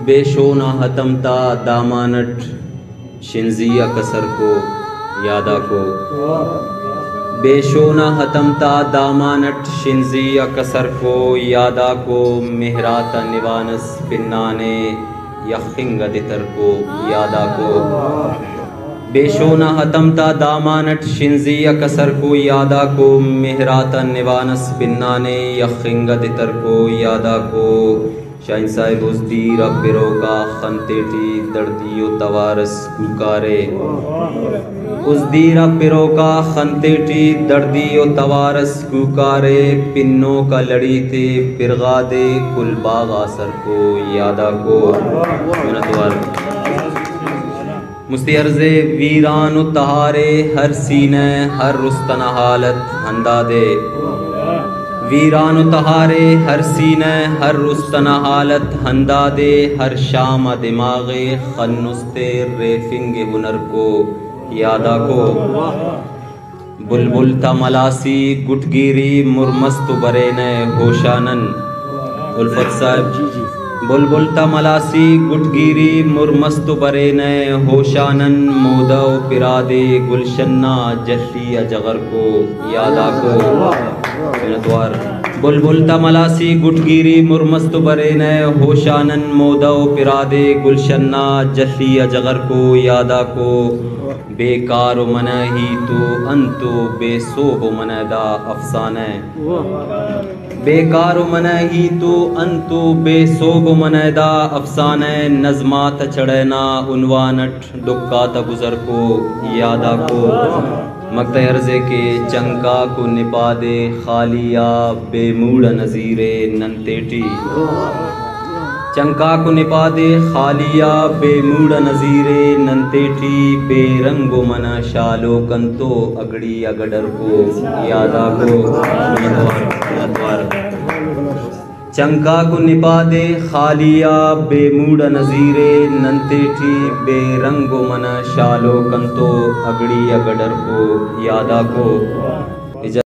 بے شونا حتمتا دامانٹ شنزیہ کسر کو یادا کو بے شونا حتمتا دامانٹ شنزیہ کسر کو یادا کو مہراتا نوانس پنانے یخنگ دتر کو یادا کو بے شونا حتمتا دامانٹ شنزیہ کسر کو یادا کو مہراتا نوانس پنانے یخنگ دتر کو یادا کو شاہین صاحب اس دیر پیرو کا خنتیٹی دردیو توارس کوکارے اس دیر پیرو کا خنتیٹی دردیو توارس کوکارے پنوں کا لڑی تے پرغا دے کل باغ آسر کو یادا کو مستی عرض ویران و تہارے ہر سینہ ہر رستن حالت ہندا دے ویران و تہارے ہر سینہ ہر رستن حالت ہندا دے ہر شام دماغ خنستے ریفنگ ہنر کو یادا کو بلبل تا ملاسی گٹگیری مرمست برین ہوشانن الفت صاحب بلبل تا ملاسی گٹگیری مرمست برین ہوشانن مودا و پرادے گلشنہ جلی اجغر کو یادا کو بلبل تا ملاسی گٹگیری مرمست برین ہوشانن مودا و پرادے گلشنہ جلی اجغر کو یادا کو بیکار و منہ ہی تو انتو بے سوب و منہ دا افسانہ بیکار و منہ ہی تو انتو بے سوب و منہ دا افسانہ نظمات چڑھنا عنوانٹ دکاتا گزر کو یادا کو مقطع عرضے کے چنکا کو نپا دے خالیا بے موڑ نظیر ننتیٹی چنکا کو نپا دے خالیا بے موڑ نظیر ننتیٹی بے رنگ و منا شالو کنتو اگڑی اگڑر کو یادا کو چنکا کو نپا دے خالیا بے موڑ نظیر ننتیٹی بے رنگ و منا شالو کنتو اگڑی اگڑر کو یادا کو